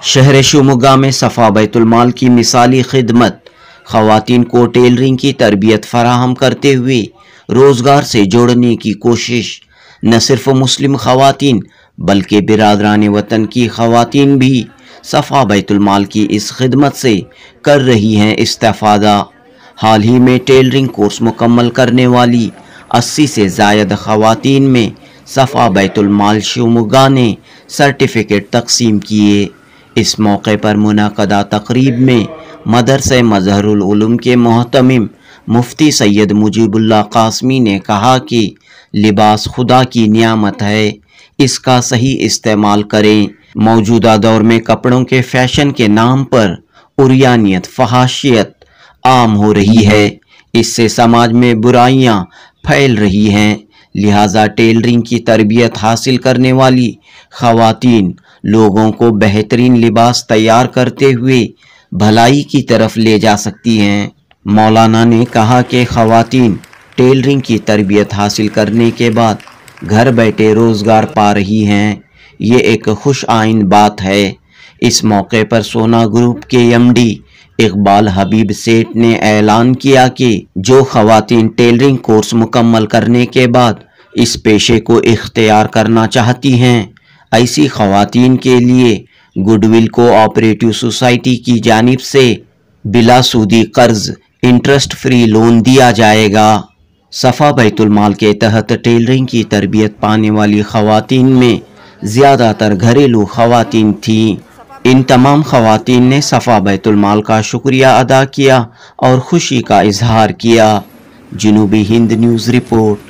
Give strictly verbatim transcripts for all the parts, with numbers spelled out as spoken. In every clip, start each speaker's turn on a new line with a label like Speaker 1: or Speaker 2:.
Speaker 1: शहर शिवमोगा में सफ़ा बैतुल माल की मिसाली खिदमत, ख़वातीन को टेलरिंग की तरबियत फराहम करते हुए रोज़गार से जोड़ने की कोशिश। न सिर्फ मुस्लिम ख़वातीन बल्कि बिरादरान वतन की ख़वातीन भी सफ़ा बैतुल माल की इस खिदमत से कर रही हैं इस्तेफ़ादा। हाल ही में टेलरिंग कोर्स मुकम्मल करने वाली अस्सी से ज़ायद ख़वातीन में सफ़ा बैतुल माल शिवमोगा ने सर्टिफिकेट तकसीम किए। इस मौके पर मुनाक़दा तकरीब में मदरसे मज़हरुल उलूम के मोहतमिम मुफ्ती सैयद मुजीबुल्लाह कासमी ने कहा कि लिबास खुदा की नियामत है, इसका सही इस्तेमाल करें। मौजूदा दौर में कपड़ों के फैशन के नाम पर उरियानियत, फहाशियत आम हो रही है। इससे समाज में बुराइयां फैल रही हैं। लिहाजा टेलरिंग की तरबियत हासिल करने वाली ख़वातीन लोगों को बेहतरीन लिबास तैयार करते हुए भलाई की तरफ ले जा सकती हैं। मौलाना ने कहा कि ख़वातीन टेलरिंग की तरबियत हासिल करने के बाद घर बैठे रोज़गार पा रही हैं, ये एक खुश आइन बात है। इस मौके पर सोना ग्रुप के एम डी इकबाल हबीब सेठ ने ऐलान किया कि जो ख़वातीन टेलरिंग कोर्स मुकम्मल करने के बाद इस पेशे को इख्तियार करना चाहती हैं, ऐसी ख़वातीन के लिए गुडविल कोऑपरेटिव सोसाइटी की जानिब से बिलासूदी कर्ज इंटरेस्ट फ्री लोन दिया जाएगा। सफ़ा बैतुल माल के तहत टेलरिंग की तरबियत पाने वाली ख़वातीन में ज़्यादातर घरेलू ख़वातीन थीं। इन तमाम ख़वातीन ने सफ़ा बैतुल माल का शुक्रिया अदा किया और खुशी का इजहार किया। जनूबी हिंद न्यूज़ रिपोर्ट।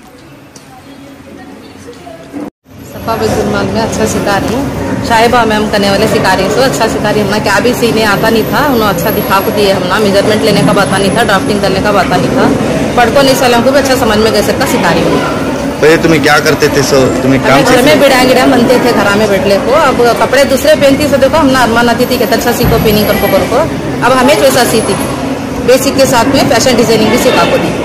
Speaker 2: सफ़ा बैतुल माल में अच्छा सिखा रही हूँ, शाहिबा मैम करने वाले सिखा रही हूँ। अच्छा सिखा रही हूँ, क्या भी सीने आता नहीं था, उन्होंने अच्छा दिखा को दिए। हमना मेजरमेंट लेने का पता नहीं था, ड्राफ्टिंग करने का पता नहीं था, पढ़ को नहीं सलाम को भी अच्छा समझ में कैसे का सिखा रही हूँ।
Speaker 3: पहले तुम्हें क्या करते थे? सो तुम्हें काम
Speaker 2: घर में बिड़ा गिड़ा बनते थे, घर में बैठले को। अब कपड़े दूसरे पहनती से देखो, हम अरमान आती थी कहते अच्छा सीखो पिनिंग कर को कर को। अब हमें वैसा सीखती, बेसिक के साथ में फैशन डिजाइनिंग भी सिखा को दी।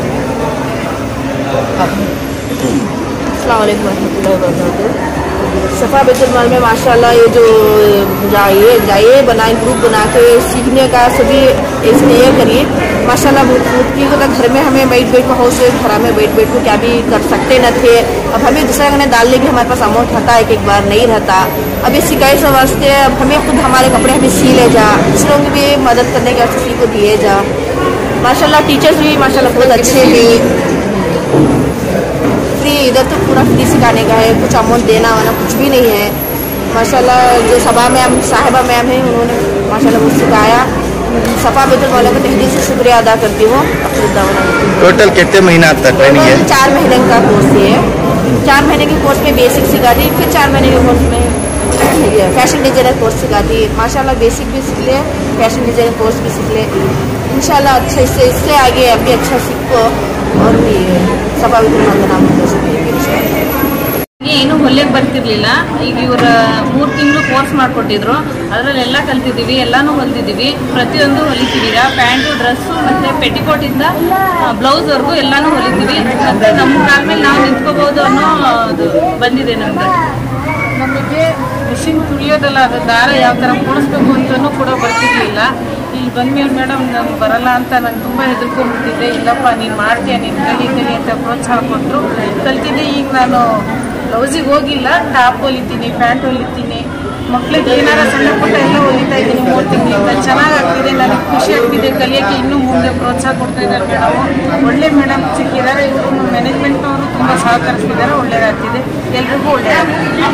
Speaker 4: अस्सलाम वालेकुम रहमतुल्लाहि व बरकातहू। सफ़ा बैतुल माल में माशाल्लाह ये जो जाइए जाइए बनाए ग्रुप बना के सीखने का सभी इसने ये करिए माशाल्लाह। मुफ्ती को तो घर में हमें बैठ बैठ को हाउस घर में बैठ बैठ को क्या भी कर सकते न थे। अब हमें दूसरा ने डालने की हमारे पास अमाउंट रहता है, एक एक बार नहीं रहता। अब ये सिकाई से वास्ते अब हमें खुद हमारे कपड़े हमें सी ले जा, दूसरों की भी मदद करने के वास्ते को दिए जा। माशाल्लाह टीचर्स भी माशाल्लाह बहुत अच्छे हैं। फ्री इधर तो पूरा फ्री सिखाने का है, कुछ अमाउंट देना वाना कुछ भी नहीं है। माशाल्लाह जो सभा मैम साहिबा मैम है उन्होंने माशाल्लाह मुझे सिखाया। सफ़ा बैतुल माल का तहे दिल से शुक्रिया अदा करती हूँ।
Speaker 3: टोटल कितने महीना तक ट्रेनिंग है?
Speaker 4: चार महीने का कोर्स है। चार महीने के कोर्स में बेसिक सिखाती, फिर चार महीने के कोर्स में फैशन डिजाइनर कोर्स सिखाती। माशाल्लाह बेसिक भी सीख ले, फैशन डिजाइनर कोर्स भी सीख ले। इंशाल्लाह अच्छा इससे इससे आगे अभी अच्छा सीखो और भी सफ़ा बैतुल माल का नाम
Speaker 5: ಏನು ಹೊಲಿಯಕ್ಕೆ ಬರ್ತಿರ್ಲಿಲ್ಲ। ಈಗ ಇವರು ಮೂರು ತಿಂಗಳು ಕೋರ್ಸ್ ಮಾಡಿಕೊಟ್ಟಿದ್ರು, ಅದರಲ್ಲೆಲ್ಲ ಕಲ್ತಿದ್ದೀವಿ, ಎಲ್ಲಾನು ಹೊಲಿದಿದ್ದೀವಿ, ಪ್ರತಿಯೊಂದು ಹೊಲಿತೀವಿ। ಈಗ ಪ್ಯಾಂಟು, ಡ್ರೆಸ್ಸು ಮತ್ತು ಪೆಟಿಕೋಟಿಂದ ಬ್ಲೌಸ್ವರೆಗೂ ಎಲ್ಲಾನು ಹೊಲಿತೀವಿ। ಮತ್ತು ನಮ್ಮ ಕಾಲ ಮೇಲೆ ನಾವು ನಿಂತ್ಕೋಬೋದು ಅನ್ನೋ ಅದು ಬಂದಿದೆ ನಮಗೆ। ನಮಗೆ ಮಿಷಿನ್ ತುಳಿಯೋದಲ್ಲ, ಅದು ದಾರ ಯಾವ ಥರ ಕೂಡಿಸ್ಬೇಕು ಅಂತಲೂ ಕೂಡ ಬರ್ತಿರ್ಲಿಲ್ಲ। ಇಲ್ಲಿ ಬಂದಮೇಲೆ ಮೇಡಮ್ ನಂಗೆ ಬರಲ್ಲ ಅಂತ ನಾನು ತುಂಬ ಹೆದರ್ಕೊಂಡ್ಬಿಟ್ಟಿದ್ದೆ। ಇಲ್ಲಪ್ಪ ನೀನು ಮಾಡ್ತೀಯ, ನೀನು ಕಲಿ ಕಲಿ ಅಂತ ಪ್ರೋತ್ಸಾಹ ಕೊಟ್ಟರು, ಕಲ್ತಿದ್ದೆ। ಈಗ ನಾನು ಬ್ಲೌಸಿಗೆ ಹೋಗಿಲ್ಲ, ಟಾಪ್ ಹೊಲಿತೀನಿ, ಪ್ಯಾಂಟ್ ಹೊಲಿತೀನಿ, ಮಕ್ಳಿಗೆ ಏನಾರ ಸಣ್ಣ ಪುಟ್ಟ ಎಲ್ಲ ಹೊಲಿತಾ ಇದ್ದೀನಿ ಮೂರು ತಿಂಗಳಿಂದ। ಚೆನ್ನಾಗಾಗ್ತಿದೆ, ನನಗೆ ಖುಷಿ ಆಗ್ತಿದೆ ಕಲಿಯೋಕ್ಕೆ। ಇನ್ನೂ ಮುಂದೆ ಪ್ರೋತ್ಸಾಹ ಕೊಡ್ತಾ ಇದ್ದಾರೆ ಮೇಡಮು, ಒಳ್ಳೆ ಮೇಡಮ್ ಸಿಕ್ಕಿದ್ದಾರೆ। ಇವರು ಮ್ಯಾನೇಜ್ಮೆಂಟ್ನವರು ತುಂಬ ಸಹಕರಿಸ್ತಿದ್ದಾರೆ, ಒಳ್ಳೆಯದಾಗ್ತಿದೆ, ಎಲ್ರಿಗೂ ಒಳ್ಳೆಯದಾಗ್ತಿದೆ।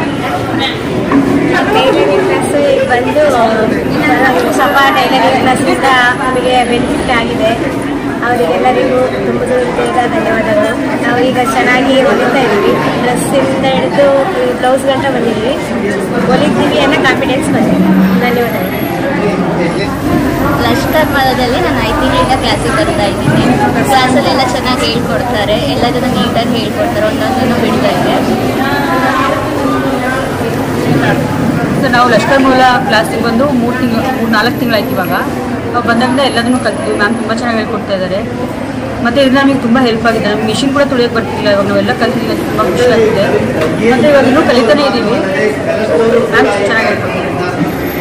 Speaker 6: ಟೈಲರಿಂಗ್ ಕ್ಲಾಸ್ ಬಂದು ಸಫಾ ಟೈಲರಿಂಗ್ ಕ್ಲಾಸಿಂದ ನಮಗೆ ಬೆನಿಫಿಟ್ ಆಗಿದೆ। ಅವರಿಗೆಲ್ಲರಿಗೂ ತುಂಬ ದೂರದಿಂದ ಧನ್ಯವಾದಗಳು। ನಾವು ಈಗ ಚೆನ್ನಾಗಿ ಹೊಲಿತಾ ಇದ್ದೀವಿ, ಡ್ರೆಸ್ಸಿಂದ ಹಿಡಿದು ಬ್ಲೌಸ್ ಗಂಟ ಬಂದಿದ್ವಿ, ಹೊಲಿತೀವಿ ಅನ್ನೋ ಕಾನ್ಫಿಡೆನ್ಸ್ ಬಂದಿದೆ। ಧನ್ಯವಾದಗಳು।
Speaker 7: ಲಷ್ಕರ್ ಮಾಲದಲ್ಲಿ ನಾನು ಐದು ತಿಂಗಳಿಂದ ಕ್ಲಾಸಿಗೆ ಬರ್ತಾ ಇದ್ದೀನಿ। ಕ್ಲಾಸಲ್ಲೆಲ್ಲ ಚೆನ್ನಾಗಿ ಹೇಳ್ಕೊಡ್ತಾರೆ, ಎಲ್ಲದನ್ನು ನೀಟಾಗಿ ಹೇಳ್ಕೊಡ್ತಾರೆ, ಒಂದೊಂದನ್ನು ಬಿಡ್ತಾ ಇದೆ।
Speaker 5: ನಾವು ಲಷ್ಕರ್ ಮೂಲ ಕ್ಲಾಸಿಗೆ ಬಂದು ಮೂರು ತಿಂಗಳು ಮೂರು ನಾಲ್ಕು ತಿಂಗಳಾಯ್ತು ಇವಾಗ। ನಾವು ಬಂದಾಗಿಂದ ಎಲ್ಲದನ್ನು ಕಲ್ತಿದ್ವಿ, ಮ್ಯಾಮ್ ತುಂಬ ಚೆನ್ನಾಗಿ ಹೇಳ್ಕೊಡ್ತಾ ಇದ್ದಾರೆ। ಮತ್ತು ಇದರಿಂದ ನಮಗೆ ತುಂಬ ಹೆಲ್ಪ್ ಆಗಿದೆ। ನಮ್ಗೆ ಮಿಷಿನ್ ಕೂಡ ತುಳಿಯೋಕ್ಕೆ ಬರ್ತಿಲ್ಲ, ಇವಾಗ ನಾವೆಲ್ಲ ಕಲ್ತಿದ್ದೀವಿ, ತುಂಬ ಖುಷಿ ಆಗ್ತಿದೆ। ಮತ್ತು ಇವಾಗ ಇನ್ನೂ ಕಲಿತಾನೇ ಇದ್ದೀವಿ, ಮ್ಯಾಮ್ ಚೆನ್ನಾಗಿ ಹೇಳ್ಕೊಡ್ತೀವಿ।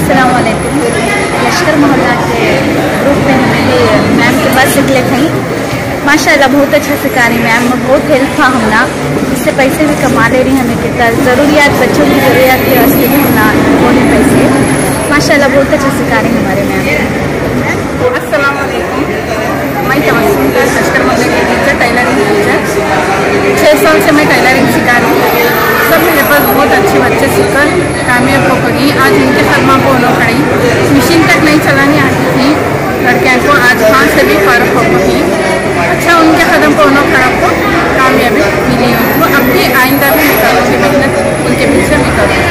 Speaker 6: अस्सलाम वालेकुम। लश्कर मोहल्ला के ग्रुप में हमें मैम के पास निकले थे। माशाल्लाह बहुत अच्छा सिखा रही मैम, बहुत हेल्प था हमना। इससे पैसे भी कमा ले रही हमें कितना ज़रूरियात बच्चों की ज़रूरियात के वास्ते भी हमना थोड़ी पैसे। माशाल्लाह बहुत अच्छा सिखा रही हमारे मैम।
Speaker 8: अस्सलाम वालेकुम। मैं तवस्सुम का लश्कर मोहल्ले के टीचर, टेलरिंग टीचर। छः साल से मैं टेलरिंग सिखा रही हूँ। सब मेरे पास बहुत अच्छे बच्चे सीखकर कामयाब हो गई। आज उनके कदमा को उन्होंने खड़ी, मशीन तक नहीं चलानी आती थी लड़कियों को, आज हाथ से भी फारक हो गई। अच्छा उनके कदम को उन्होंने खड़ा को कामयाबी मिली उनको। अब भी आइंदा भी मैं करूँगी, मेहनत उनके पीछे भी करूँगी।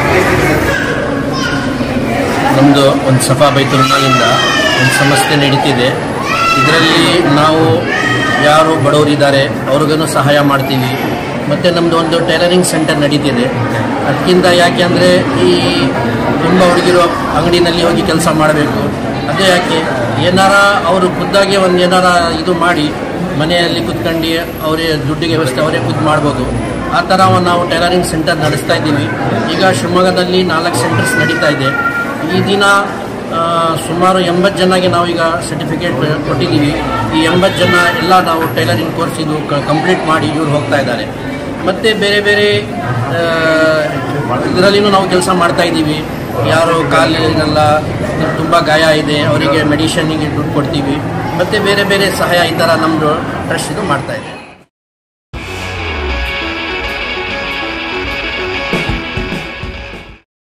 Speaker 9: ನಮ್ಮದು ಒಂದು ಸಫಾ ಬೈತುಲ್ ಮಾಲಿಂದ ಒಂದು ಸಂಸ್ಥೆ ನಡೀತಿದೆ. ಇದರಲ್ಲಿ ನಾವು ಯಾರು ಬಡವರಿದ್ದಾರೆ ಅವ್ರಿಗೂ ಸಹಾಯ ಮಾಡ್ತೀವಿ. ಮತ್ತು ನಮ್ಮದು ಒಂದು ಟೈಲರಿಂಗ್ ಸೆಂಟರ್ ನಡೀತಿದೆ. ಅದಕ್ಕಿಂತ ಯಾಕೆ ಅಂದರೆ ಈ ತುಂಬ ಹುಡುಗಿರು ಅಂಗಡಿನಲ್ಲಿ ಹೋಗಿ ಕೆಲಸ ಮಾಡಬೇಕು, ಅದೇ ಯಾಕೆ ಏನಾರ ಅವರು ಖುದ್ದಾಗಿ ಒಂದು ಏನಾರ ಇದು ಮಾಡಿ ಮನೆಯಲ್ಲಿ ಕುತ್ಕೊಂಡು ಅವರೇ ದುಡ್ಡಿಗೆ ವ್ಯವಸ್ಥೆ ಅವರೇ ಖುದ್ದು ಮಾಡ್ಬೋದು. ಆ ಥರ ನಾವು ಟೈಲರಿಂಗ್ ಸೆಂಟರ್ ನಡೆಸ್ತಾ ಇದ್ದೀವಿ. ಈಗ ಶಿವಮೊಗ್ಗದಲ್ಲಿ ನಾಲ್ಕು ಸೆಂಟರ್ಸ್ ನಡೀತಾ ಇದೆ. ಈ ದಿನ ಸುಮಾರು ಎಂಬತ್ತು ಜನಗೆ ನಾವೀಗ ಸರ್ಟಿಫಿಕೇಟ್ ಕೊಟ್ಟಿದ್ದೀವಿ. ಈ ಎಂಬತ್ತು ಜನ ಎಲ್ಲ ನಾವು ಟೈಲರಿಂಗ್ ಕೋರ್ಸ್ ಇದು ಕಂಪ್ಲೀಟ್ ಮಾಡಿ ಇವ್ರು ಹೋಗ್ತಾ ಇದ್ದಾರೆ. ಮತ್ತು ಬೇರೆ ಬೇರೆ ಇದರಲ್ಲಿನೂ ನಾವು ಕೆಲಸ ಮಾಡ್ತಾಯಿದ್ದೀವಿ. ಯಾರು ಕಾಲಿನೆಲ್ಲ ತುಂಬ ಗಾಯ ಇದೆ ಅವರಿಗೆ ಮೆಡಿಷನ್ನಿಗೆ ದುಡ್ಡು ಕೊಡ್ತೀವಿ. ಮತ್ತು ಬೇರೆ ಬೇರೆ ಸಹಾಯ ಈ ಥರ ನಮ್ಮದು ಟ್ರಸ್ಟ್ ಇದು ಮಾಡ್ತಾಯಿದೆ.